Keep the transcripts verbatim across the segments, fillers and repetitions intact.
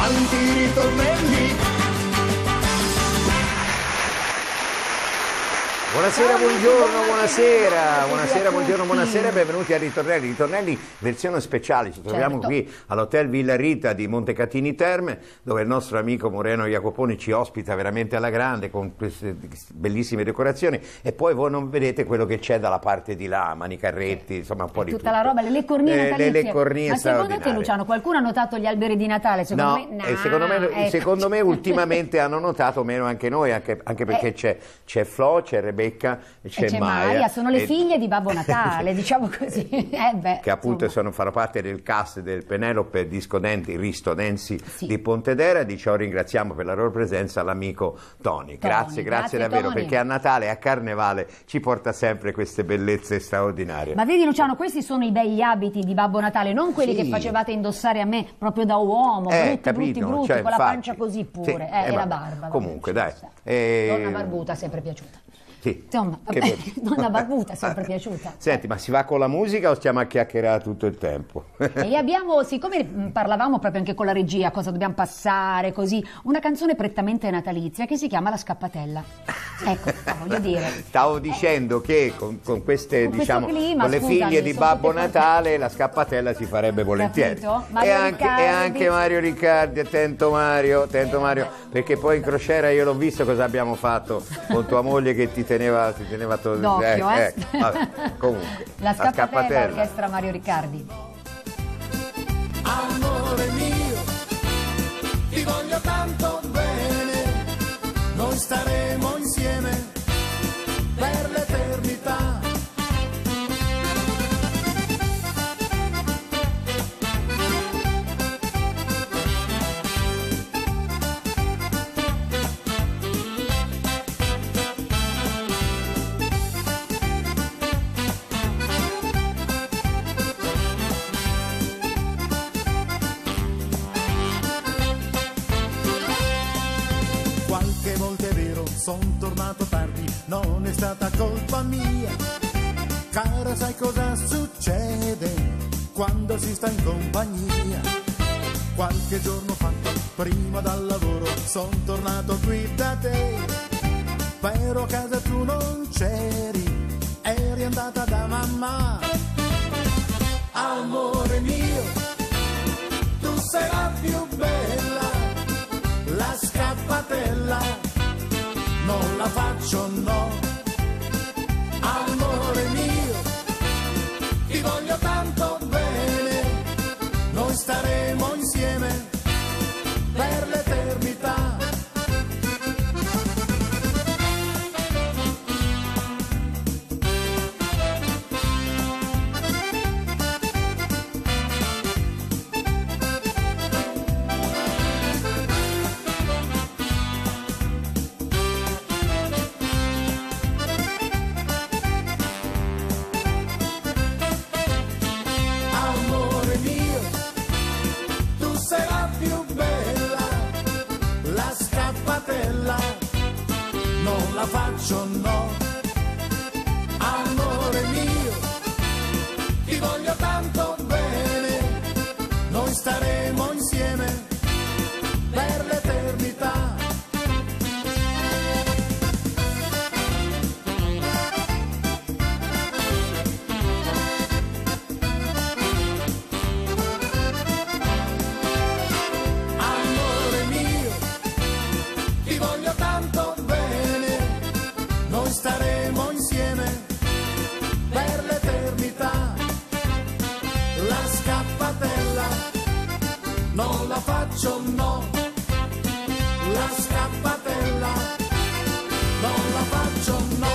tanti ritornelli. Buonasera, buongiorno, buonasera, buonasera, buongiorno, buonasera e benvenuti a Ritornelli, Ritornelli versione speciale. Ci troviamo certo. qui all'Hotel Villa Rita di Montecatini Terme, dove il nostro amico Moreno Jacoponi ci ospita veramente alla grande con queste bellissime decorazioni, e poi voi non vedete quello che c'è dalla parte di là, manicarretti, insomma un po' di tutta tutto. la roba, le cornie eh, natalizie. Le, le cornie Ma secondo te, Luciano, qualcuno ha notato gli alberi di Natale? Secondo no, me, nah, e secondo me, ecco. secondo me ultimamente hanno notato meno anche noi, anche, anche perché eh. c'è, c'è Flo, c'è Rebecca, c'è, c'è Maia, Maria, sono le e... figlie di Babbo Natale, diciamo così. Eh beh, che appunto insomma. sono, fanno parte del cast del Penelope Disco Denti, Risto Densi sì. di Pontedera. Di ciò ringraziamo per la loro presenza l'amico Tony. Tony. Grazie, grazie, grazie davvero, Tony. Perché a Natale e a Carnevale ci porta sempre queste bellezze straordinarie. Ma vedi Luciano, questi sono i begli abiti di Babbo Natale, non quelli sì. che facevate indossare a me proprio da uomo, eh, brutti, capito, brutti, brutti, cioè, con la infatti, pancia così pure, sì, eh, eh, e la vabbè. barba. Comunque vabbè, dai. Eh... Donna barbuta, sempre piaciuta. Sì, Insomma, vabbè, donna barbuta, sempre piaciuta. Senti, ma si va con la musica o stiamo a chiacchierare tutto il tempo? E abbiamo, siccome parlavamo proprio anche con la regia, cosa dobbiamo passare, così, una canzone prettamente natalizia che si chiama La Scappatella. Ecco, voglio dire. Stavo dicendo che con, con queste, con diciamo, clima, con le scusami, figlie di sono Babbo tutte Natale, la scappatella si farebbe volentieri. E anche, e anche Mario Riccardi, attento Mario, attento Mario, perché poi in crociera io l'ho visto cosa abbiamo fatto con tua moglie che ti teneva, ti teneva to- d'occhio, eh, eh. eh. Vabbè, comunque, la scappatella, la scappatella. Orchestra Mario Riccardi. Amore mio, ti voglio tanto bene, noi staremo insieme per l'eternità. Qualche volta è vero, son tornato tardi, non è stata colpa mia. Cara, sai cosa succede quando si sta in compagnia? Qualche giorno fa, prima dal lavoro, son tornato qui da te. Però a casa tu non c'eri, eri andata da mamma. Amore mio, tu sei la più bella, la scappatella, non la faccio no. Amore mio, ti voglio tanto bene, noi staremo insieme per l'eternità. Amore mio, tu sei la più bella, la scappatella, non la faccio no. Amore mio, ti voglio tanto bene, noi staremo insieme per l'eternità. Amore mio, ti voglio tanto bene, noi staremo insieme per l'eternità. La scappatella, non la faccio no. La scappatella, non la faccio no.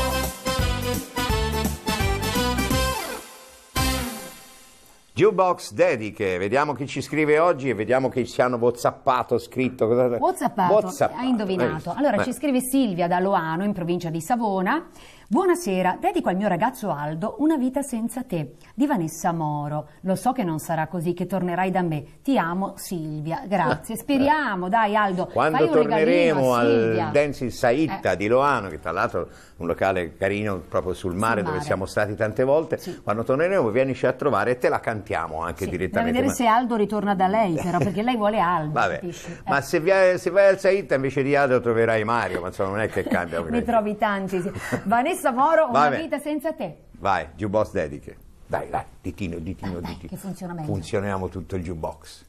Jukebox dediche, vediamo chi ci scrive oggi e vediamo che ci hanno whatsappato, scritto. Whatsappato, Whatsappato. hai indovinato. Allora Eh. ci scrive Silvia da Loano, in provincia di Savona. Buonasera, dedico al mio ragazzo Aldo Una vita senza te, di Vanessa Moro. Lo so che non sarà così, che tornerai da me. Ti amo, Silvia. Grazie. Speriamo, dai Aldo. Quando fai un torneremo al Dancing Saitta eh. di Loano, che tra l'altro è un locale carino proprio sul mare, sul dove mare. siamo stati tante volte, sì. quando torneremo vienici a trovare e te la cantiamo anche sì. direttamente. Da vedere ma... se Aldo ritorna da lei, però, perché lei vuole Aldo. Vabbè. Capisci? Eh. Ma se, vai, se vai al Saitta invece di Aldo troverai Mario, ma insomma non è che cambia. Ne trovi tanti. Sì. Vanessa Moro, Una Vabbè. vita senza te. Vai, jukebox dediche. Dai, dai, ditino, ditino, Dai, ditino. che funziona meglio. Funzioniamo tutto il jukebox.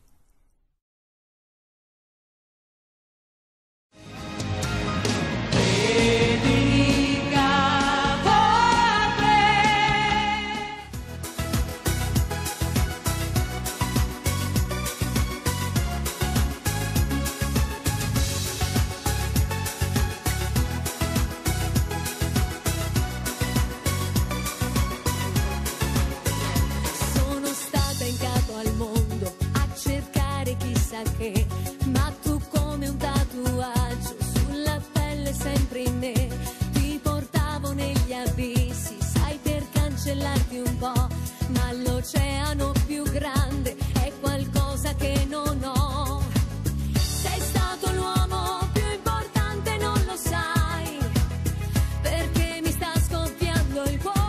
Sono stata in capo al mondo a cercare chissà che, ma tu come un tatuaggio sulla pelle sempre in me, ti portavo negli abissi, sai, per cancellarti un po', ma l'oceano più grande è qualcosa che non ho. Sei stato l'uomo più importante, non lo sai, perché mi sta scoppiando il cuore.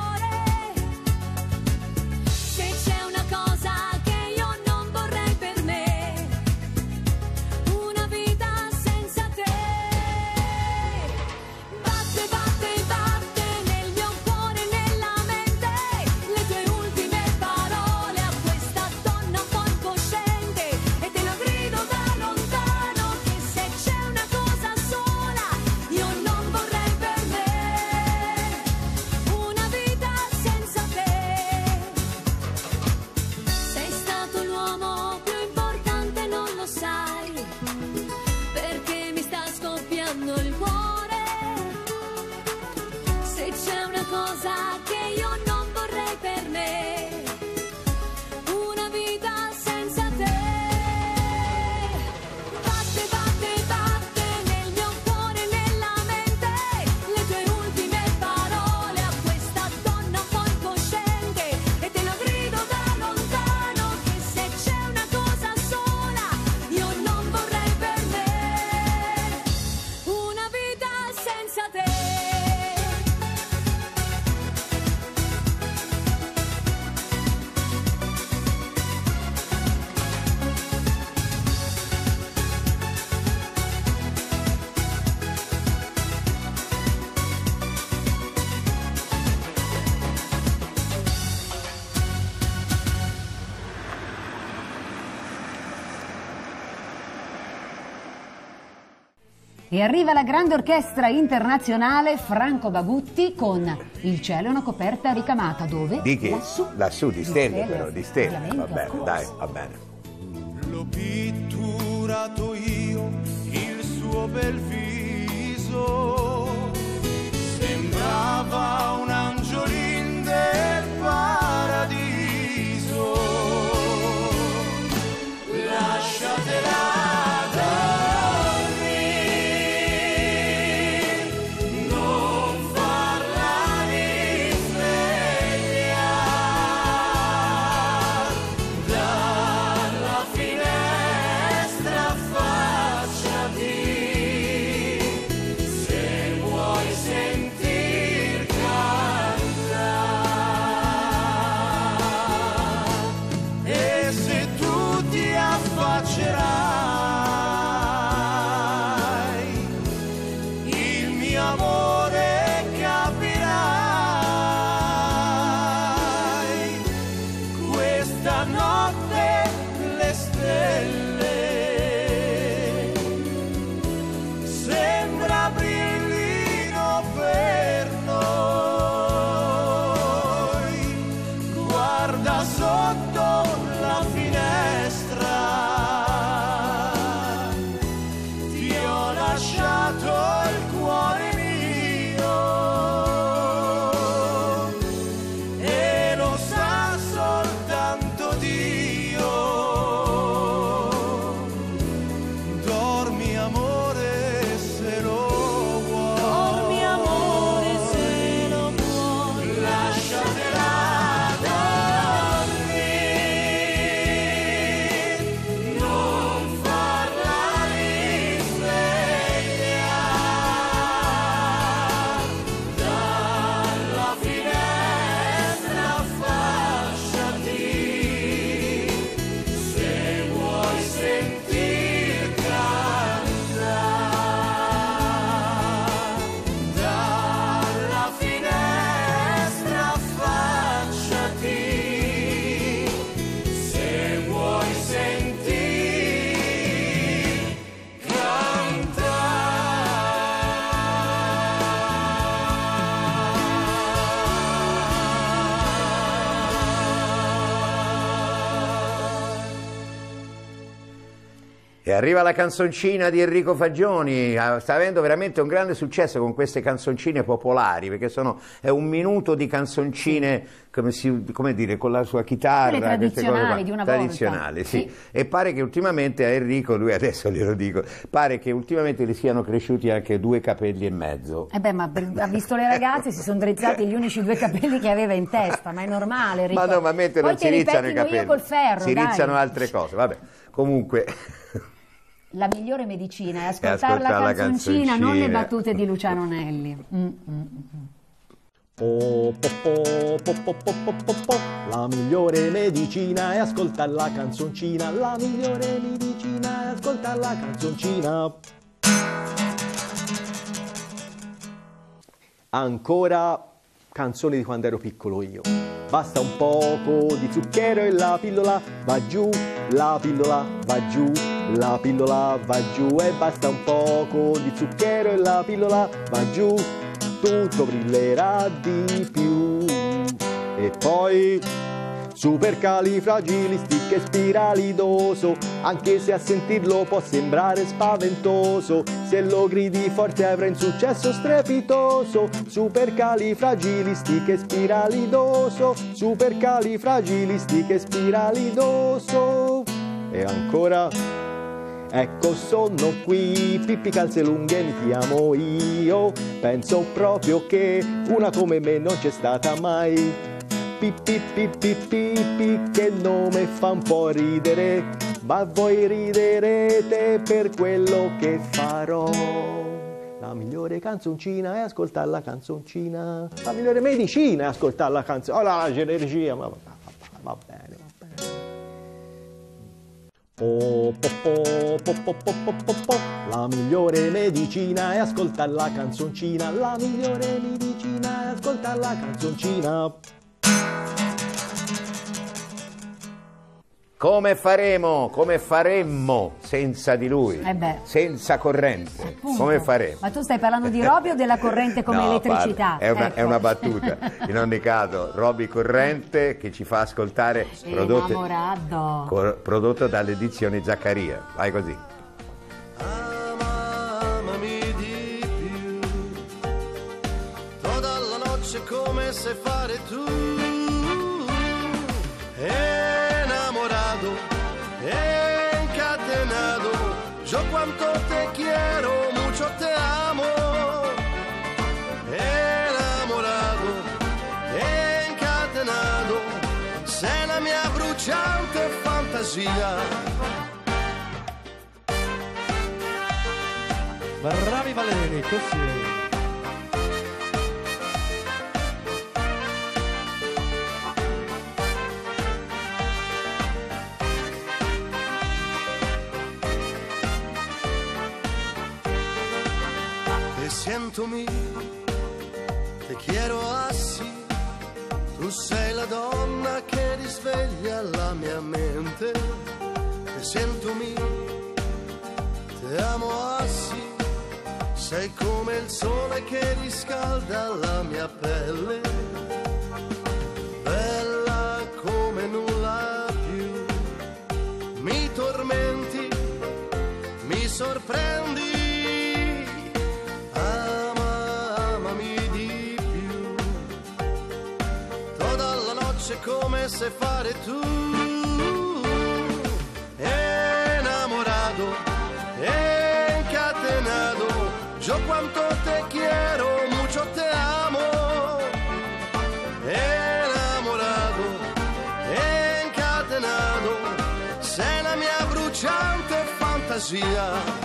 Se c'è una cosa che io non vorrei per me, una vita senza te. Batte, batte, batte nel mio cuore e nella mente le tue ultime parole a questa donna un po' incosciente, e te lo grido da lontano che se c'è una cosa sola io non vorrei per me, una vita senza te. Sei stato l'uomo più importante, non lo sai, perché mi sta scoppiando il cuore. Se c'è una cosa che io non vorrei per me, una vita senza te. Batte, batte, batte nel mio cuore e nella mente le tue ultime parole a questa donna un po' incosciente, e te lo grido da lontano che se c'è una cosa sola io non vorrei per me, una vita senza te. E arriva la grande orchestra internazionale Franco Bagutti con Il cielo è una coperta ricamata. Dove? Di chi? Lassù. Lassù, di stelle, però, di stelle. Ovviamente, Va of bene, course. dai, va bene. L'ho pitturato io, il suo bel viso, sembrava un angiolin del paradiso. Lasciatela dormire, non farla risvegliare, dalla finestra affacciati, se vuoi sentir cantare. E arriva la canzoncina di Enrico Fagioni, sta avendo veramente un grande successo con queste canzoncine popolari, perché sono, è un minuto di canzoncine, come, si, come dire, con la sua chitarra. Quelle tradizionali di una volta. Tradizionali, sì. Sì. E pare che ultimamente a Enrico, lui adesso glielo dico, pare che ultimamente gli siano cresciuti anche due capelli e mezzo. Eh beh, ma ha visto le ragazze, si sono drizzati gli unici due capelli che aveva in testa, ma è normale, Enrico. Ma no, ma mentre Poi non si rizzano i capelli, io col ferro, si dai. rizzano altre cose, vabbè, comunque... La migliore medicina è ascoltare, ascoltare la, canzoncina, la non le canzoncina. battute di Luciano Nelli. Mm, mm, mm. Po, po, po, po, po, po, po, po, po. La migliore medicina è ascoltare la canzoncina. La migliore medicina è ascoltare la canzoncina. Ancora canzoni di quando ero piccolo io. Basta un poco di zucchero e la pillola va giù, la pillola va giù, la pillola va giù. E basta un poco di zucchero e la pillola va giù, tutto brillerà di più. E poi supercalifragilistichespiralidoso, anche se a sentirlo può sembrare spaventoso, se lo gridi forte avrai un successo strepitoso. Supercalifragilistichespiralidoso, supercalifragilistichespiralidoso. E ancora, ecco sono qui, Pippi calze lunghe mi chiamo io, penso proprio che una come me non c'è stata mai. Pippi pippi pippi, che nome fa un po' ridere, ma voi riderete per quello che farò. La migliore canzoncina è ascoltare la canzoncina. La migliore medicina è ascoltare la canzone. Oh, la genergia, ma va, va bene, va bene. Po, po, po, po, po, po, po, po, po. La migliore medicina è ascoltare la canzoncina. La migliore medicina è ascoltare la canzoncina. Come faremo, come faremmo senza di lui, Eh beh. senza corrente, Appunto. come faremo? Ma tu stai parlando di Roby o della corrente come No, elettricità? guarda, è, una, Ecco. è una battuta. In ogni caso, Roby Corrente che ci fa ascoltare prodotte, Enamorado. cor- prodotto dalle edizioni Zaccaria. Vai così. Amami di più, tutta la noche come sai fare tu, enamorado, encadenado, yo cuanto te quiero, mucho te amo, enamorado, encadenado, sei la mia bruciante fantasia. Bravi ballerini, così. Te siento mi, te quiero así, tu sei la donna che risveglia la mia mente. Te siento mi, te amo así, sei come il sole che riscalda la mia pelle, bella come nulla più, mi tormenti, mi sorprendi, ama, amami di più, tutta la noche come sai fare tu, enamorado, encadenado, yo cuanto te quiero, mucho te amo, enamorado, encadenado, sei la mia bruciante fantasia.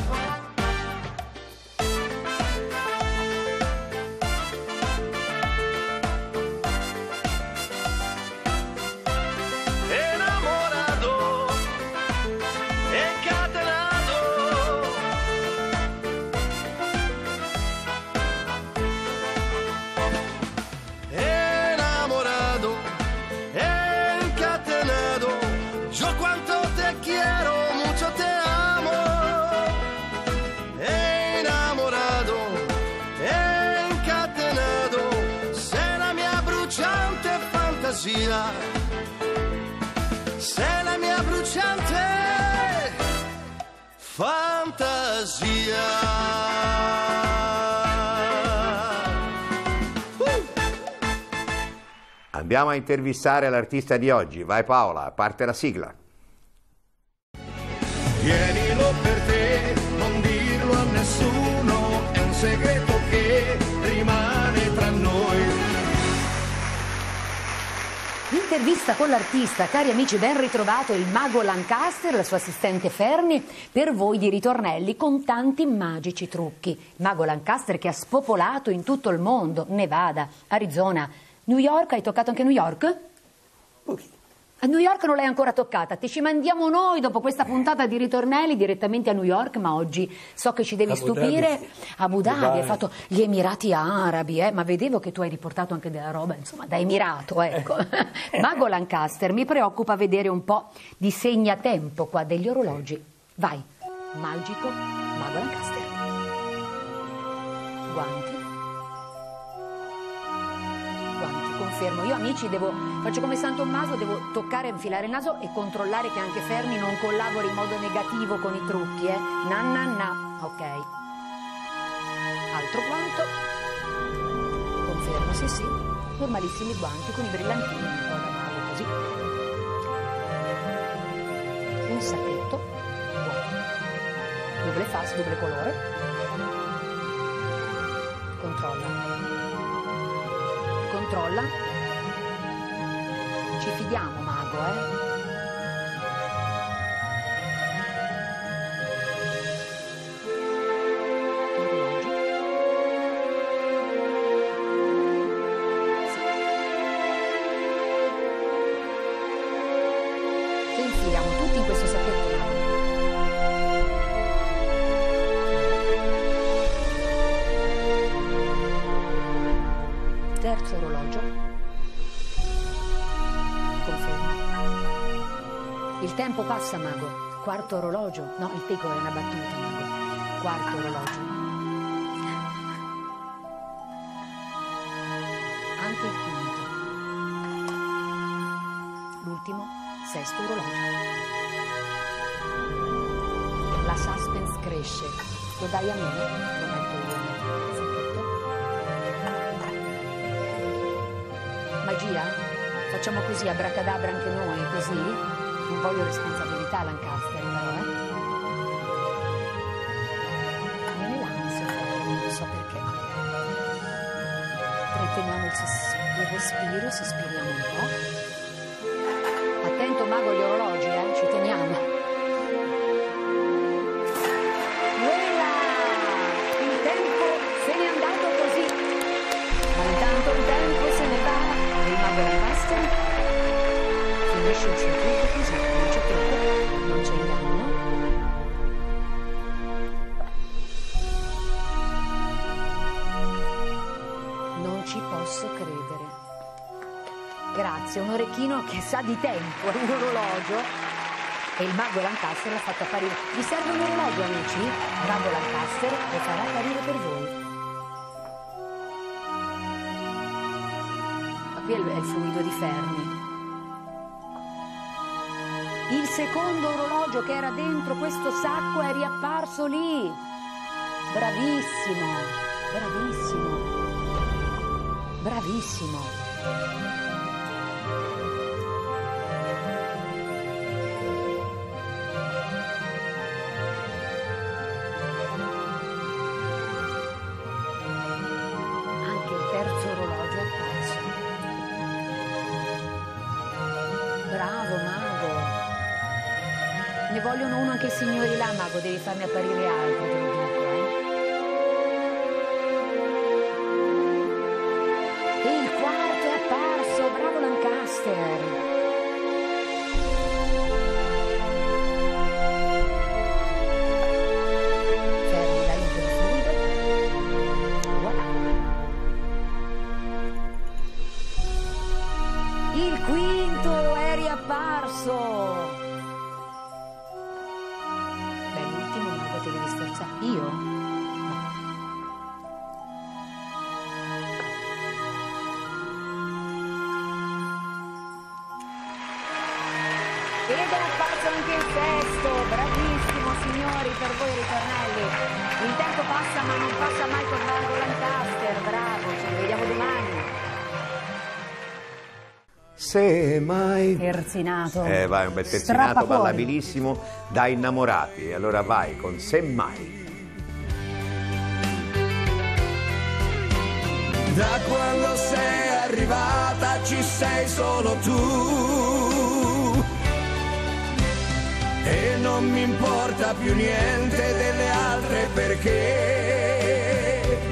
Enamorado, encadenado, enamorado, encadenado, yo cuanto te quiero, mucho te amo, enamorado, encadenado, sei la mia bruciante fantasia, sei la mia bruciante fantasia. Uh! Andiamo a intervistare l'artista di oggi. Vai Paola, parte la sigla. Tienilo per te, non dirlo a nessuno, è un segreto che rimane tra noi. Intervista con l'artista, cari amici, ben ritrovato il mago Lancaster, la sua assistente Ferni, per voi di ritornelli con tanti magici trucchi. Il mago Lancaster che ha spopolato in tutto il mondo, Nevada, Arizona, New York. Hai toccato anche New York? Pochino. A New York non l'hai ancora toccata, ti ci mandiamo noi dopo questa puntata di ritornelli direttamente a New York, ma oggi so che ci devi Abu stupire. Dhabi. Abu Dhabi, Dubai. hai fatto gli Emirati Arabi, eh? Ma vedevo che tu hai riportato anche della roba, insomma, da Emirato, ecco. Mago Lancaster, mi preoccupa vedere un po' di segnatempo qua degli orologi. Vai, magico Mago Lancaster. Guanti. Confermo, io amici devo, faccio come San Tommaso, devo toccare, infilare il naso e controllare che anche Fermi non collabori in modo negativo con i trucchi, eh. Na na na, ok. Altro guanto. Confermo, sì sì. Normalissimi guanti con i brillantini, un po' da mago così. Un sacchetto, vuoto. Doble face, doble colore. Controlla. Controlla. Ci fidiamo, mago, eh? Orologi. Sì. Che infiliamo tutti in questo sacchetto, mago. Terzo orologio. Confermo. Il tempo passa, mago. Quarto orologio. No, il teco è una battuta, mago. Quarto orologio. Anche il quinto. L'ultimo, sesto orologio. La suspense cresce. Lo dai a me? Lo metto io nel sacchetto. Magia? Facciamo così, abracadabra anche noi, così? Non voglio responsabilità, Lancaster, però, eh? Viene l'ansia, non so perché. Tratteniamo il, il respiro, sospiriamo un po'. Attento, mago, agli orologi, eh? Ci teniamo. Quella! Il tempo se n'è andato così. Ma intanto il tempo se ne va. Il mago Lancaster finisce il suo trucco così, non c'è trucco, non c'è inganno. Non ci posso credere. Grazie, un orecchino che sa di tempo, è un orologio. E il mago Lancaster l'ha fatto apparire. Vi serve un orologio, amici? Il mago Lancaster lo farà apparire per voi. Qui è il, è il fluido di Fermi. Il secondo orologio che era dentro questo sacco è riapparso lì. Bravissimo, bravissimo, bravissimo. Anche il terzo orologio è apparso. Bravo, mago. Ne vogliono uno anche i signori là, mago, devi farne apparire altro, te lo dico, eh. E il quarto è apparso, bravo Lancaster. Fermi, dai un po' di fluido. Voilà. Il quinto è riapparso. Beh, l'ultimo mago te devi sforzare. Io? No. Ed è apparso anche il sesto, bravissimo signori, per voi ritornelli. Il tempo passa ma non passa mai con Mago Lancaster, bravo, ci vediamo domani. Se mai... Terzinato. Eh, vai, un bel terzinato ballabilissimo da innamorati. Allora vai con Se mai. Da quando sei arrivata ci sei solo tu e non mi importa più niente delle altre perché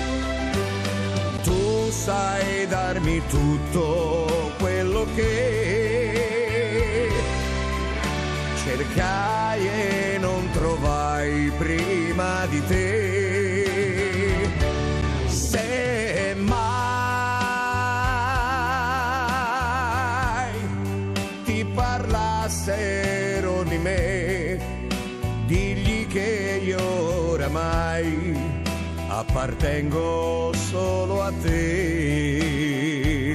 tu sai darmi tutto quello che cercai e non trovai prima di te. Se mai ti parlassero di me, digli che io oramai appartengo solo a te.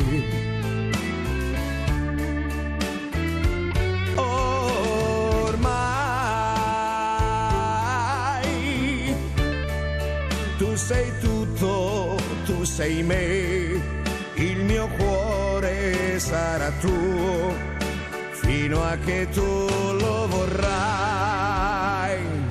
Ormai tu sei tutto, tu sei me, il mio cuore sarà tuo fino a che tu lo vorrai.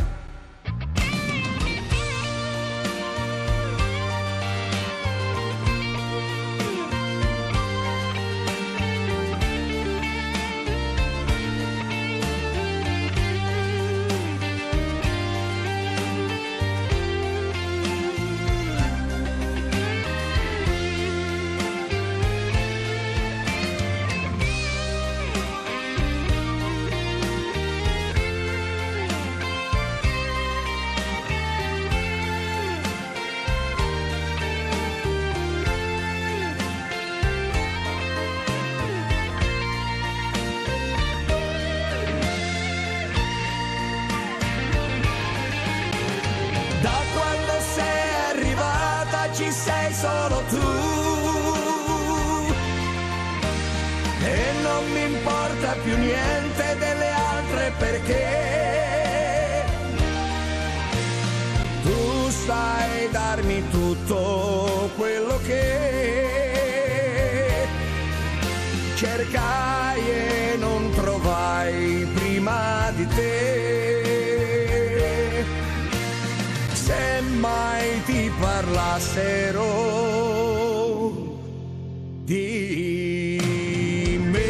Ci sei solo tu e non mi importa più niente delle altre perché tu sai darmi tutto quello che cercai e non trovai prima di te. Se mai ti parlassero di me.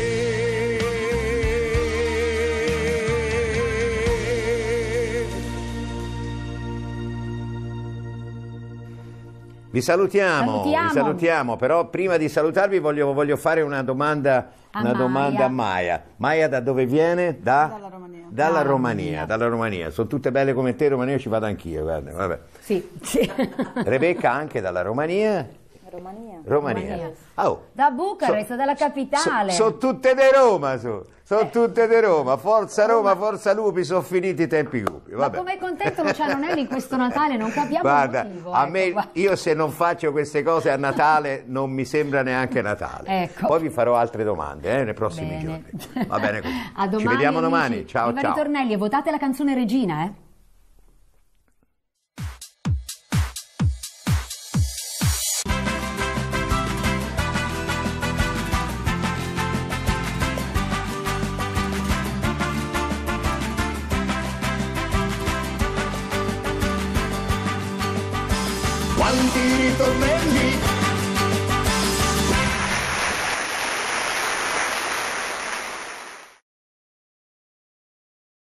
Vi salutiamo, salutiamo, vi salutiamo, però prima di salutarvi voglio, voglio fare una domanda a una Maya. domanda a Maya. Maya da dove viene? Da? Dalla Romania. Dalla Ah, Romania, Romania. dalla Romania. Sono tutte belle come te, Romania, ci vado anch'io, guarda, vabbè. Sì, sì. Rebecca anche dalla Romania? Romania. Romania. Romania. Oh. Da Bucarest, So- dalla capitale. Sono so tutte di Roma, sono so tutte di Roma. Forza Roma, forza lupi, sono finiti i tempi cupi. Ma Vabbè. com'è contento Luciano Nelli in questo Natale? Non capiamo Guarda, il motivo. a ecco, me, guarda. io se non faccio queste cose a Natale non mi sembra neanche Natale. Ecco. Poi vi farò altre domande eh, nei prossimi Bene. giorni. Va bene così. A domani, Ci vediamo amici. domani. Ciao, Viva ciao. Ritornelli e votate la canzone Regina, eh? Quanti ritornelli